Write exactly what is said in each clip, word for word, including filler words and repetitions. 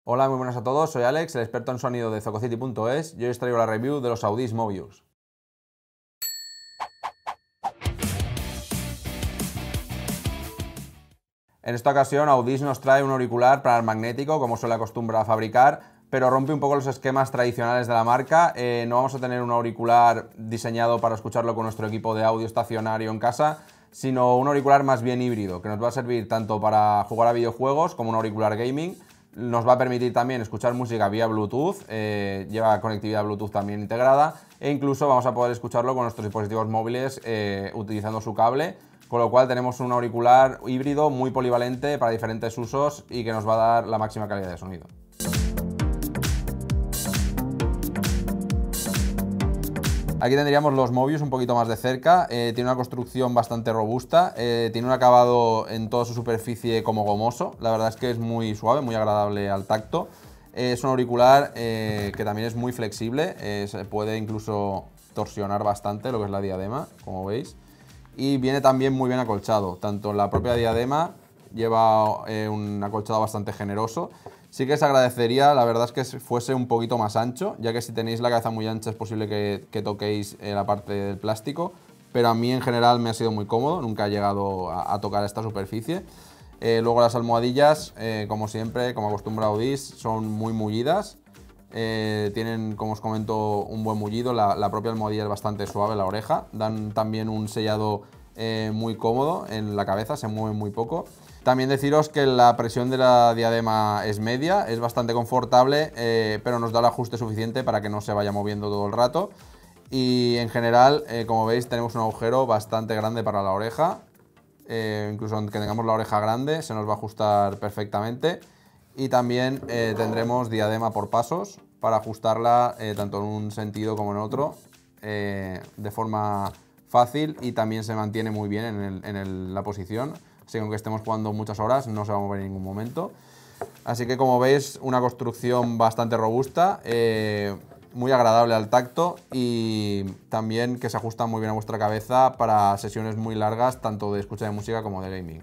Hola, muy buenas a todos, soy Alex, el experto en sonido de Zococity punto es y hoy os traigo la review de los Audis Mobius. En esta ocasión Audis nos trae un auricular para el magnético, como suele acostumbrar a fabricar, pero rompe un poco los esquemas tradicionales de la marca. Eh, no vamos a tener un auricular diseñado para escucharlo con nuestro equipo de audio estacionario en casa, sino un auricular más bien híbrido, que nos va a servir tanto para jugar a videojuegos como un auricular gaming. Nos va a permitir también escuchar música vía Bluetooth, eh, lleva conectividad Bluetooth también integrada, e incluso vamos a poder escucharlo con nuestros dispositivos móviles eh, utilizando su cable, con lo cual tenemos un auricular híbrido muy polivalente para diferentes usos y que nos va a dar la máxima calidad de sonido. Aquí tendríamos los Mobius un poquito más de cerca, eh, tiene una construcción bastante robusta, eh, tiene un acabado en toda su superficie como gomoso, la verdad es que es muy suave, muy agradable al tacto. Eh, es un auricular eh, que también es muy flexible, eh, se puede incluso torsionar bastante lo que es la diadema, como veis, y viene también muy bien acolchado, tanto en la propia diadema lleva eh, un acolchado bastante generoso. Sí que se agradecería, la verdad es que fuese un poquito más ancho, ya que si tenéis la cabeza muy ancha es posible que, que toquéis eh, la parte del plástico, pero a mí en general me ha sido muy cómodo, nunca he llegado a, a tocar esta superficie. Eh, luego las almohadillas, eh, como siempre, como acostumbra Audis, son muy mullidas, eh, tienen, como os comento, un buen mullido, la, la propia almohadilla es bastante suave, la oreja, dan también un sellado eh, muy cómodo en la cabeza, se mueve muy poco. También deciros que la presión de la diadema es media, es bastante confortable, eh, pero nos da el ajuste suficiente para que no se vaya moviendo todo el rato. Y en general, eh, como veis, tenemos un agujero bastante grande para la oreja. Eh, incluso aunque tengamos la oreja grande, se nos va a ajustar perfectamente. Y también eh, tendremos diadema por pasos para ajustarla eh, tanto en un sentido como en otro, eh, de forma fácil, y también se mantiene muy bien en, el, en el, la posición. Así que aunque estemos jugando muchas horas, no se va a mover en ningún momento. Así que como veis, una construcción bastante robusta, eh, muy agradable al tacto y también que se ajusta muy bien a vuestra cabeza para sesiones muy largas, tanto de escucha de música como de gaming.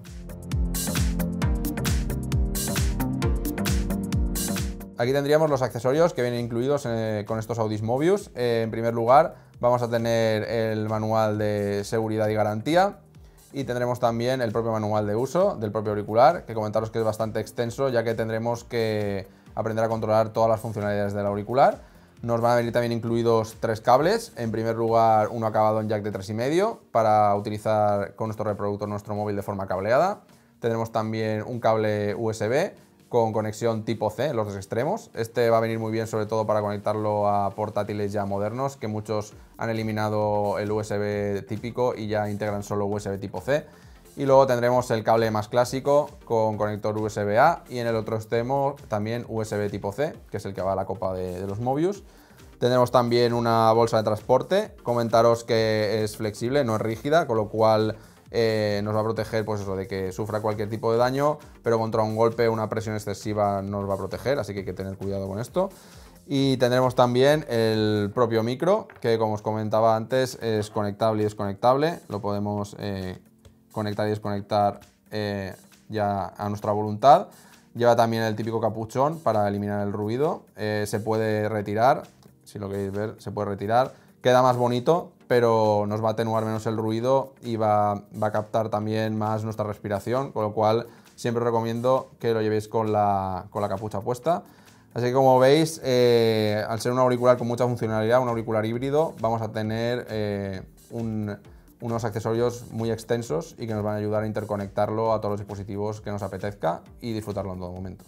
Aquí tendríamos los accesorios que vienen incluidos eh, con estos Audis Mobius. Eh, en primer lugar, vamos a tener el manual de seguridad y garantía. Y tendremos también el propio manual de uso del propio auricular, que comentaros que es bastante extenso, ya que tendremos que aprender a controlar todas las funcionalidades del auricular. Nos van a venir también incluidos tres cables. En primer lugar, uno acabado en jack de tres y medio para utilizar con nuestro reproductor nuestro móvil de forma cableada. Tendremos también un cable U S B con conexión tipo C en los dos extremos. Este va a venir muy bien sobre todo para conectarlo a portátiles ya modernos, que muchos han eliminado el U S B típico y ya integran solo U S B tipo C. Y luego tendremos el cable más clásico con conector U S B A y en el otro extremo también U S B tipo C, que es el que va a la copa de, de los Mobius. Tendremos también una bolsa de transporte. Comentaros que es flexible, no es rígida, con lo cual Eh, nos va a proteger pues eso, de que sufra cualquier tipo de daño, pero contra un golpe o una presión excesiva nos va a proteger, así que hay que tener cuidado con esto. Y tendremos también el propio micro, que como os comentaba antes es conectable y desconectable, lo podemos eh, conectar y desconectar eh, ya a nuestra voluntad. Lleva también el típico capuchón para eliminar el ruido, eh, se puede retirar, si lo queréis ver, se puede retirar, queda más bonito, pero nos va a atenuar menos el ruido y va, va a captar también más nuestra respiración, con lo cual siempre os recomiendo que lo llevéis con la, con la capucha puesta. Así que como veis, eh, al ser un auricular con mucha funcionalidad, un auricular híbrido, vamos a tener eh, un, unos accesorios muy extensos y que nos van a ayudar a interconectarlo a todos los dispositivos que nos apetezca y disfrutarlo en todo momento.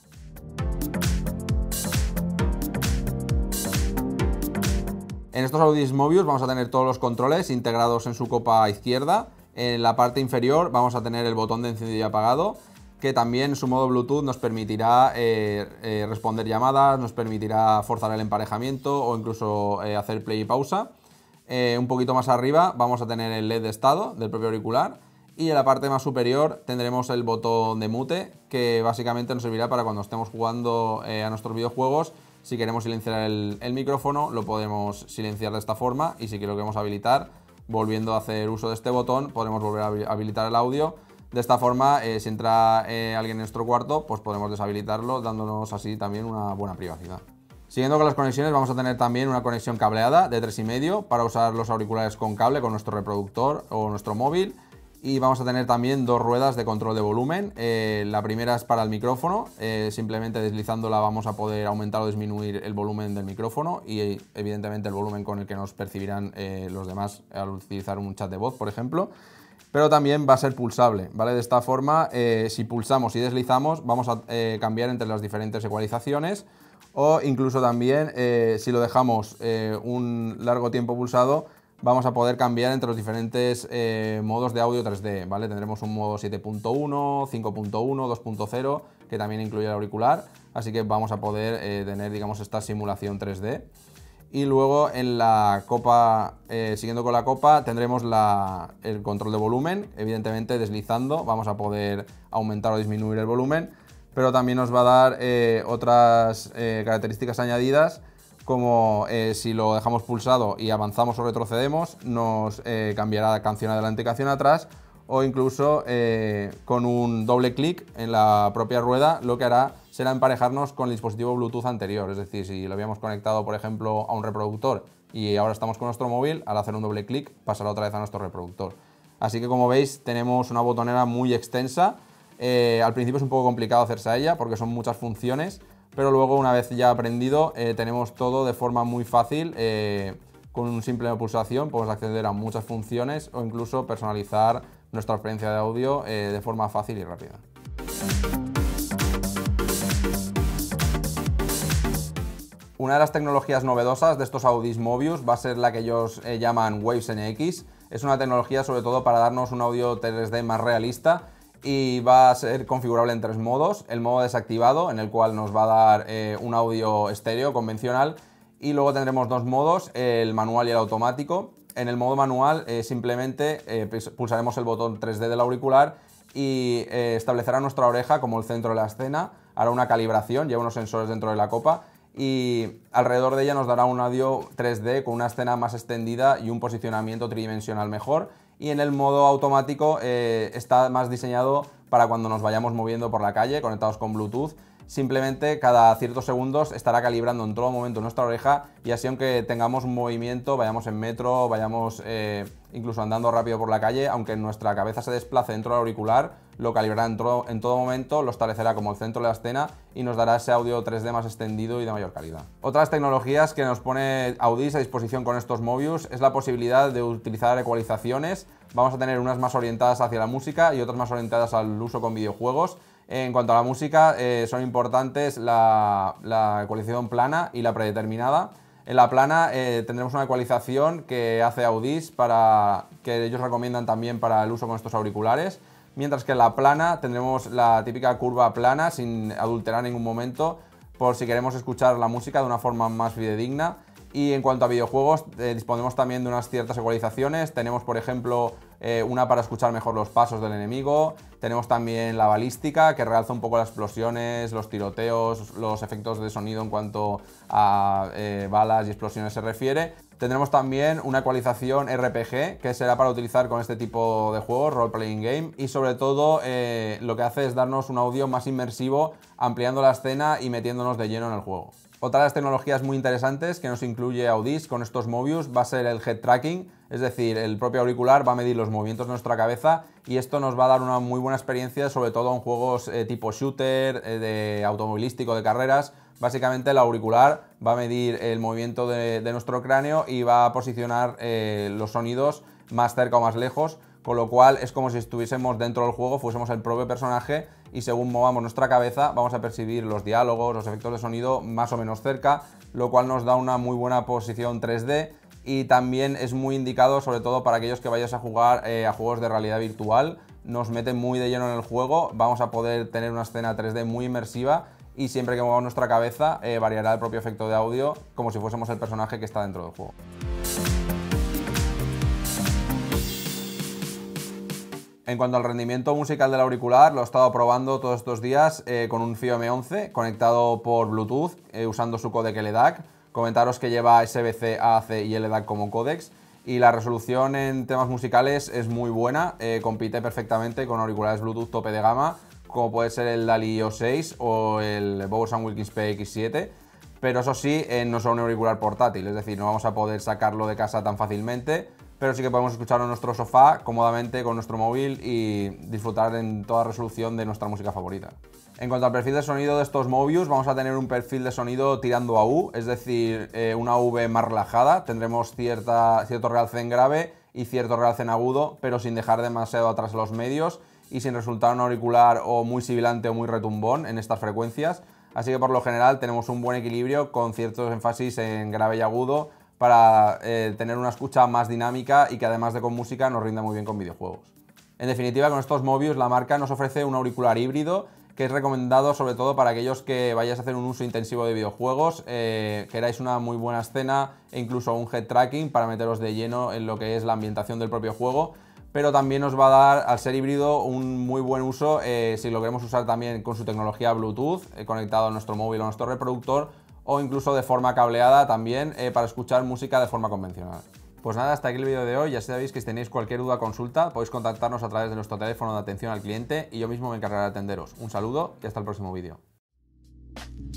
En estos Audis Mobius vamos a tener todos los controles integrados en su copa izquierda. En la parte inferior vamos a tener el botón de encendido y apagado, que también en su modo Bluetooth nos permitirá eh, eh, responder llamadas, nos permitirá forzar el emparejamiento o incluso eh, hacer play y pausa. Eh, un poquito más arriba vamos a tener el L E D de estado del propio auricular y en la parte más superior tendremos el botón de mute, que básicamente nos servirá para cuando estemos jugando eh, a nuestros videojuegos. Si queremos silenciar el, el micrófono, lo podemos silenciar de esta forma, y si lo queremos habilitar, volviendo a hacer uso de este botón, podremos volver a habilitar el audio De esta forma, eh, si entra eh, alguien en nuestro cuarto, pues podemos deshabilitarlo, dándonos así también una buena privacidad. Siguiendo con las conexiones, vamos a tener también una conexión cableada de tres coma cinco para usar los auriculares con cable con nuestro reproductor o nuestro móvil. Y vamos a tener también dos ruedas de control de volumen. Eh, la primera es para el micrófono, eh, simplemente deslizándola vamos a poder aumentar o disminuir el volumen del micrófono y evidentemente el volumen con el que nos percibirán eh, los demás al utilizar un chat de voz, por ejemplo. Pero también va a ser pulsable, ¿vale? De esta forma, eh, si pulsamos y deslizamos, vamos a eh, cambiar entre las diferentes ecualizaciones o incluso también, eh, si lo dejamos eh, un largo tiempo pulsado, vamos a poder cambiar entre los diferentes eh, modos de audio tres D, ¿vale? Tendremos un modo siete punto uno, cinco punto uno, dos punto cero, que también incluye el auricular, así que vamos a poder eh, tener, digamos, esta simulación tres D. Y luego en la copa, eh, siguiendo con la copa, tendremos la, el control de volumen, evidentemente deslizando vamos a poder aumentar o disminuir el volumen, pero también nos va a dar eh, otras eh, características añadidas, como eh, si lo dejamos pulsado y avanzamos o retrocedemos, nos eh, cambiará canción adelante y canción atrás, o incluso eh, con un doble clic en la propia rueda lo que hará será emparejarnos con el dispositivo Bluetooth anterior, es decir, si lo habíamos conectado por ejemplo a un reproductor y ahora estamos con nuestro móvil, al hacer un doble clic pasará otra vez a nuestro reproductor. Así que como veis tenemos una botonera muy extensa, eh, al principio es un poco complicado hacerse a ella porque son muchas funciones, pero luego una vez ya aprendido eh, tenemos todo de forma muy fácil. Eh, con una simple pulsación podemos acceder a muchas funciones o incluso personalizar nuestra experiencia de audio eh, de forma fácil y rápida. Una de las tecnologías novedosas de estos Audis Mobius va a ser la que ellos eh, llaman Waves N X. Es una tecnología sobre todo para darnos un audio tres D más realista y va a ser configurable en tres modos. El modo desactivado, en el cual nos va a dar eh, un audio estéreo convencional, y luego tendremos dos modos, el manual y el automático. En el modo manual eh, simplemente eh, pulsaremos el botón tres D del auricular y eh, establecerá nuestra oreja como el centro de la escena, hará una calibración, lleva unos sensores dentro de la copa y alrededor de ella nos dará un audio tres D con una escena más extendida y un posicionamiento tridimensional mejor. Y en el modo automático eh, está más diseñado para cuando nos vayamos moviendo por la calle conectados con Bluetooth. Simplemente cada ciertos segundos estará calibrando en todo momento nuestra oreja y así aunque tengamos un movimiento, vayamos en metro, vayamos eh, incluso andando rápido por la calle, aunque nuestra cabeza se desplace dentro del auricular, lo calibrará en todo, en todo momento, lo establecerá como el centro de la escena y nos dará ese audio tres D más extendido y de mayor calidad. Otras tecnologías que nos pone Audis a disposición con estos Mobius es la posibilidad de utilizar ecualizaciones. Vamos a tener unas más orientadas hacia la música y otras más orientadas al uso con videojuegos. En cuanto a la música, eh, son importantes la, la ecualización plana y la predeterminada. En la plana eh, tendremos una ecualización que hace Audis, para, que ellos recomiendan también para el uso con estos auriculares, mientras que en la plana tendremos la típica curva plana sin adulterar en ningún momento, por si queremos escuchar la música de una forma más fidedigna. Y en cuanto a videojuegos, eh, disponemos también de unas ciertas ecualizaciones. Tenemos, por ejemplo, eh, una para escuchar mejor los pasos del enemigo. Tenemos también la balística, que realza un poco las explosiones, los tiroteos, los efectos de sonido en cuanto a eh, balas y explosiones se refiere. Tendremos también una ecualización R P G, que será para utilizar con este tipo de juegos, Role Playing Game, y sobre todo eh, lo que hace es darnos un audio más inmersivo, ampliando la escena y metiéndonos de lleno en el juego. Otra de las tecnologías muy interesantes que nos incluye Audis con estos Mobius va a ser el head tracking, es decir, el propio auricular va a medir los movimientos de nuestra cabeza y esto nos va a dar una muy buena experiencia, sobre todo en juegos eh, tipo shooter, eh, de automovilístico, de carreras. Básicamente el auricular va a medir el movimiento de, de nuestro cráneo y va a posicionar eh, los sonidos más cerca o más lejos, con lo cual es como si estuviésemos dentro del juego, fuésemos el propio personaje y según movamos nuestra cabeza vamos a percibir los diálogos, los efectos de sonido más o menos cerca, lo cual nos da una muy buena posición tres D y también es muy indicado sobre todo para aquellos que vayáis a jugar eh, a juegos de realidad virtual. Nos mete muy de lleno en el juego, vamos a poder tener una escena tres D muy inmersiva y siempre que movamos nuestra cabeza eh, variará el propio efecto de audio como si fuésemos el personaje que está dentro del juego. En cuanto al rendimiento musical del auricular, lo he estado probando todos estos días eh, con un Fio M once conectado por Bluetooth eh, usando su codec L D A C. Comentaros que lleva S B C, A A C y L D A C como códecs y la resolución en temas musicales es muy buena, eh, compite perfectamente con auriculares Bluetooth tope de gama, como puede ser el DALI O seis o el Bose and Wilkins P X siete, pero eso sí, eh, no son un auricular portátil, es decir, no vamos a poder sacarlo de casa tan fácilmente, pero sí que podemos escucharlo en nuestro sofá cómodamente con nuestro móvil y disfrutar en toda resolución de nuestra música favorita. En cuanto al perfil de sonido de estos Mobius, vamos a tener un perfil de sonido tirando a U, es decir, eh, una V más relajada. Tendremos cierta, cierto realce en grave y cierto realce en agudo, pero sin dejar demasiado atrás los medios y sin resultar un auricular o muy sibilante o muy retumbón en estas frecuencias. Así que por lo general tenemos un buen equilibrio con ciertos énfasis en grave y agudo para eh, tener una escucha más dinámica y que además de con música nos rinda muy bien con videojuegos. En definitiva, con estos Mobius la marca nos ofrece un auricular híbrido que es recomendado sobre todo para aquellos que vayáis a hacer un uso intensivo de videojuegos, eh, queráis una muy buena escena e incluso un head tracking para meteros de lleno en lo que es la ambientación del propio juego, pero también os va a dar, al ser híbrido, un muy buen uso eh, si lo queremos usar también con su tecnología Bluetooth, eh, conectado a nuestro móvil o a nuestro reproductor, o incluso de forma cableada también eh, para escuchar música de forma convencional. Pues nada, hasta aquí el vídeo de hoy. Ya sabéis que si tenéis cualquier duda o consulta podéis contactarnos a través de nuestro teléfono de atención al cliente y yo mismo me encargaré de atenderos. Un saludo y hasta el próximo vídeo.